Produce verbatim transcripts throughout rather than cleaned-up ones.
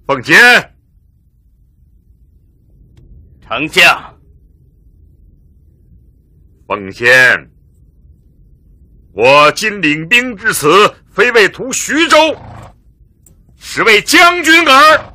奉监。 丞相。 奉监。我今领兵至此，非为图徐州，是为将军耳。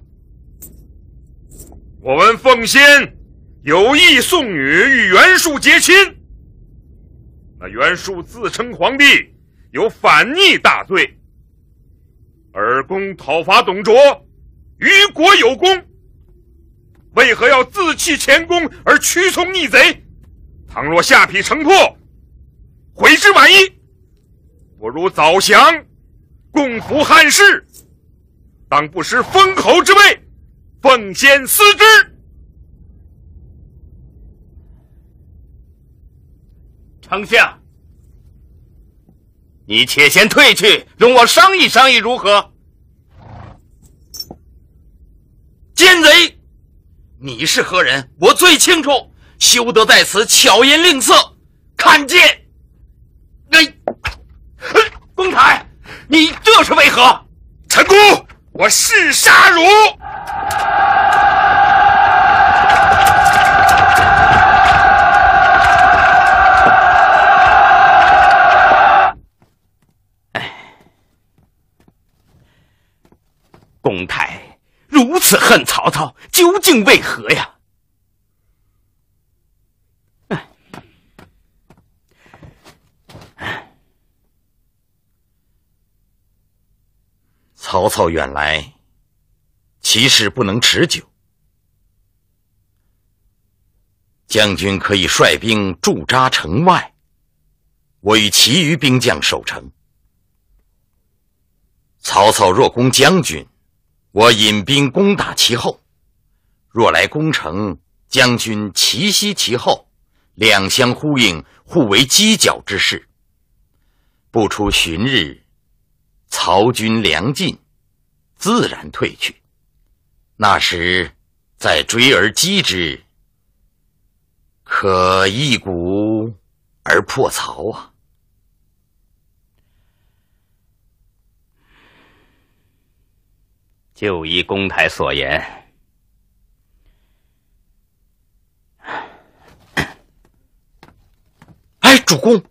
我闻奉先有意送女与袁术结亲，那袁术自称皇帝，有反逆大罪。尔公讨伐董卓，于国有功，为何要自弃前功而屈从逆贼？倘若下邳城破，悔之晚矣。不如早降，共扶汉室，当不失封侯之位，奉先思之。 丞相，你且先退去，容我商议商议如何？ 奸贼，你是何人？我最清楚，休得在此巧言令色。看剑！哎，公台，你这是为何？ 陈姑，我誓杀汝！ 公台如此恨曹操，究竟为何呀？ 曹操远来，其事不能持久。将军可以率兵驻扎城外，我与其余兵将守城。曹操若攻将军，我引兵攻打其后；若来攻城，将军齐袭其后，两相呼应，互为犄角之势。不出旬日，曹军粮尽，自然退去。那时再追而击之，可一鼓而破曹啊！ 就依公台所言， 哎，主公，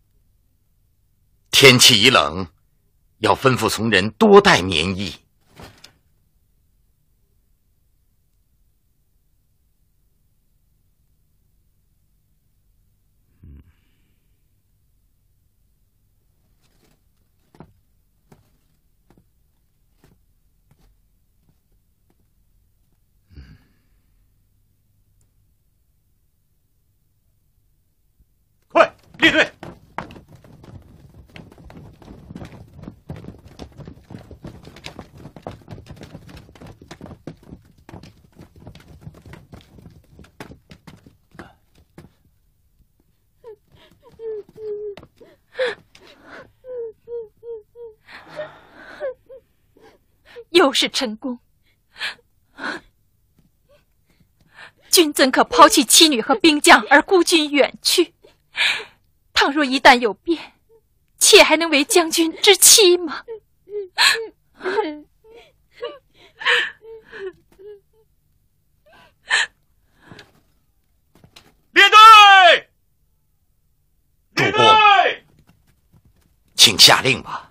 天气已冷，要吩咐从人多带棉衣。 快列队！ 又是陈宫，君怎可抛弃妻女和兵将而孤军远去？倘若一旦有变，妾还能为将军之妻吗？ 列队！ 主公，请下令吧。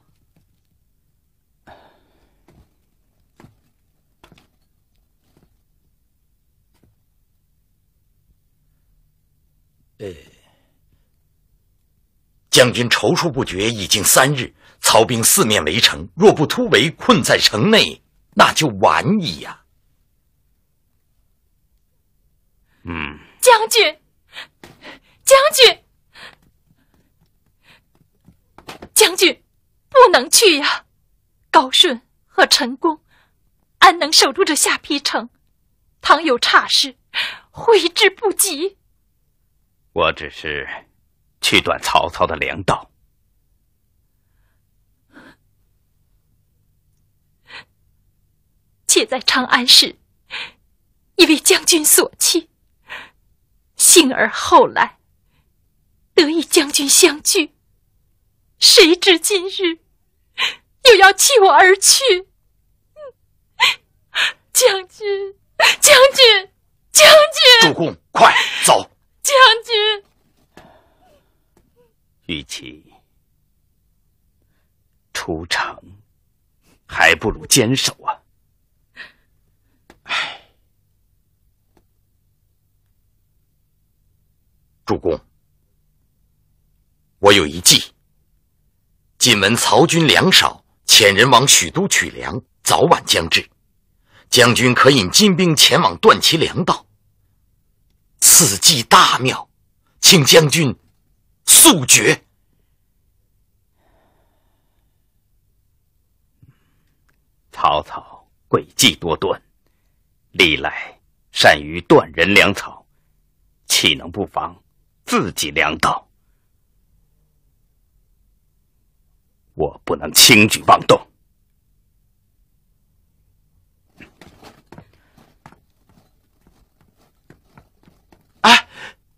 呃，将军踌躇不决已经三日，曹兵四面围城，若不突围，困在城内，那就晚矣呀、啊。 嗯， 将军，将军，将军，不能去呀！高顺和陈宫，安能守住这下邳城？倘有差事，挥之不及。 我只是去断曹操的粮道。 妾在长安时，已为将军所弃，幸而后来得与将军相聚，谁知今日又要弃我而去。 将军，将军，将军！ 主公，快走！ 将军， 与其出城，还不如坚守啊！ 唉，主公，我有一计。今闻曹军粮少，遣人往许都取粮，早晚将至。将军可引金兵前往断其粮道。此计大妙，请将军速决。 曹操诡计多端，历来善于断人粮草，岂能不防自己粮道？我不能轻举妄动。 哎，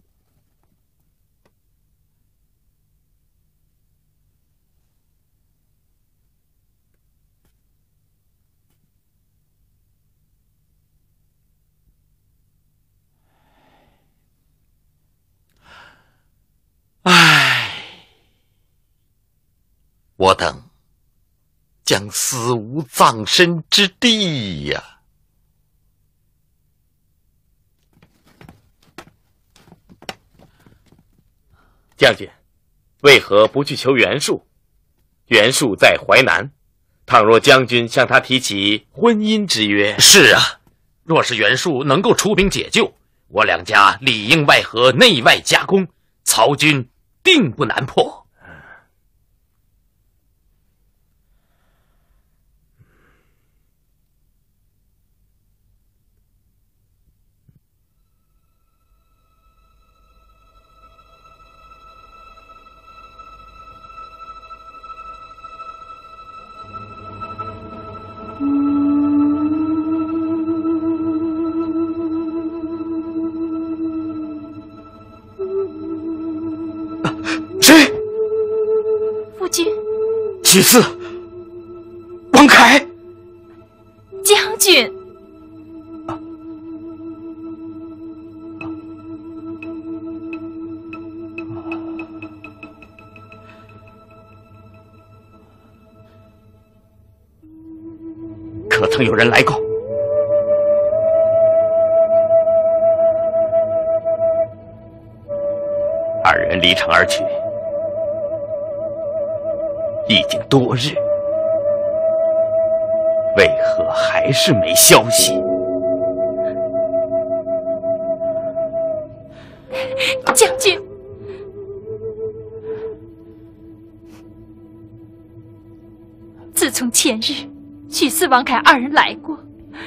唉，我等将死无葬身之地呀！ 将军，为何不去求袁术？袁术在淮南，倘若将军向他提起婚姻之约， 是啊，若是袁术能够出兵解救，我两家里应外合，内外夹攻，曹军定不难破。许四，王凯， 将军， 可曾有人来过？二人离城而去，已经多日，为何还是没消息？ 将军，自从前日许四、王凯二人来过，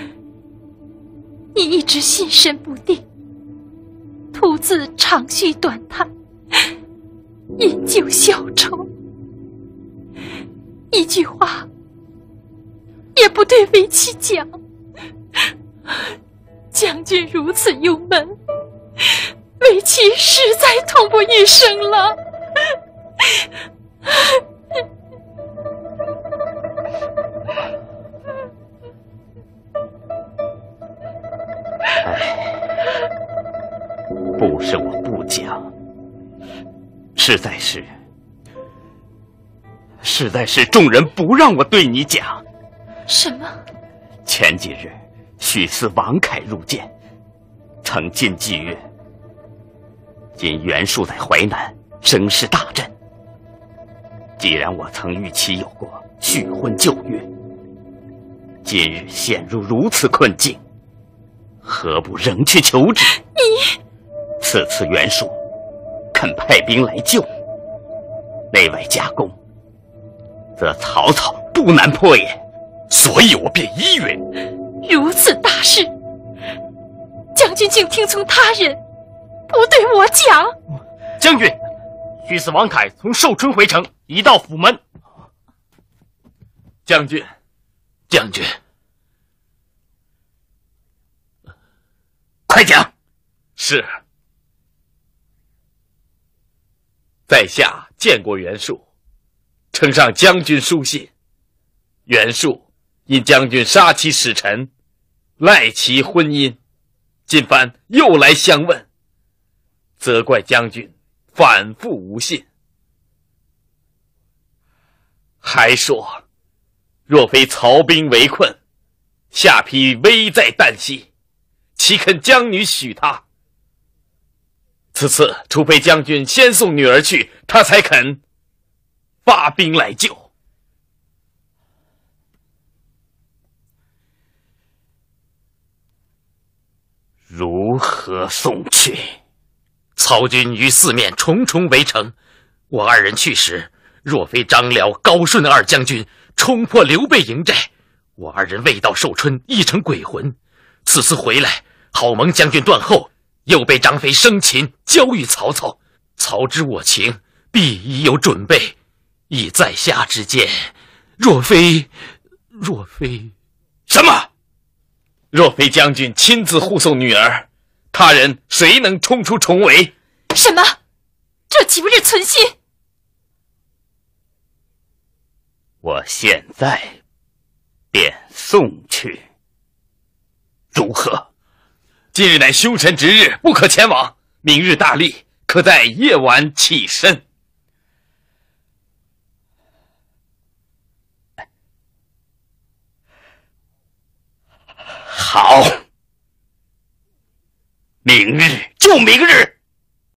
你一直心神不定，徒自长吁短叹，饮酒消愁，一句话也不对为妻讲。将军如此忧闷，为妻实在痛不欲生了。 哎，不是我不讲，实在是实在是众人不让我对你讲。 什么？ 前几日许四、王凯入见，曾进妓院。今袁术在淮南，声势大振。既然我曾与其有过续婚旧约，今日陷入如此困境，何不仍去求之？ 你此次袁术肯派兵来救，内外夹攻，则曹操不难破也。 所以我便依允。 如此大事，将军竟听从他人，不对我讲。 将军，许四、王凯从寿春回城，已到府门。将军， 将军， 快讲。 是。在下见过袁术，呈上将军书信。袁术因将军杀其使臣， 赖其婚姻，今番又来相问，责怪将军反复无信，还说若非曹兵围困，下邳危在旦夕，岂肯将女许他？此次除非将军先送女儿去，他才肯发兵来救。 如何送去？ 曹军于四面重重围城，我二人去时，若非张辽、高顺二将军冲破刘备营寨，我二人未到寿春，已成鬼魂。此次回来，好蒙将军断后，又被张飞生擒，交与曹操。曹知我情，必已有准备。以在下之见，若非若非什么？若非将军亲自护送女儿，他人谁能冲出重围？ 什么？这岂不是存心？ 我现在便送去，如何？ 今日乃凶神值日，不可前往。明日大利，可在夜晚起身。 好，明日就明日。